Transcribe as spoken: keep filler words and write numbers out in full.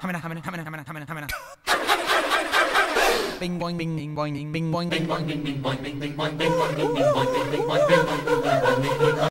Hamina, hamina, hamina, hamina, hamina, hamina. Bing boing bing bing boing bing bing boing bing boing bing bing boing bing bing boing bing boing bing bing boing bing bing